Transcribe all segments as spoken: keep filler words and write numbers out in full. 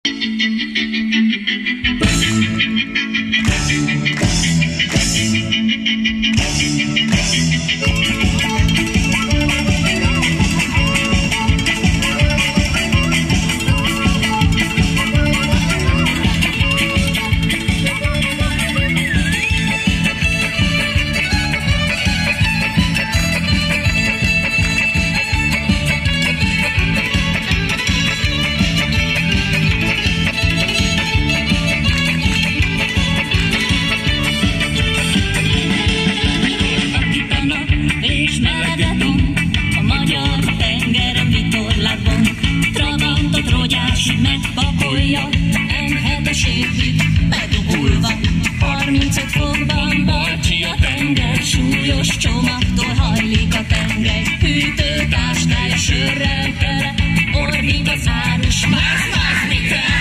Megpakolja, em hetes évig bedugulva. harmincöt fokban barcsi a tenger, súlyos csomagtól hajlik a tengely. Hűtőtáskája sörrel tele, ordít a szárus, mász-mász kell.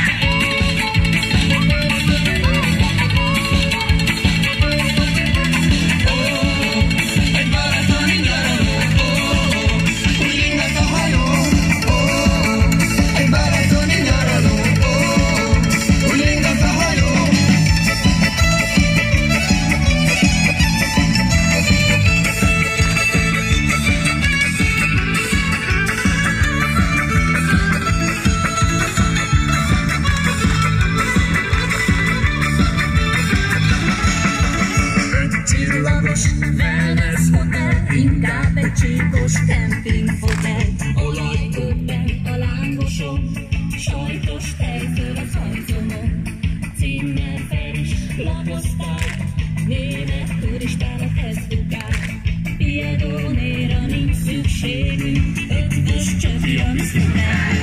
Wellness hotel, inkább egy csíkos kempingfotel. Olajködben a lángoson, sajtos tejföl az ajtonon. Címmel fel is lapozták, német turistának ez dugál. Piedónéra nincs szükségünk, ötvös csöpjön szünet.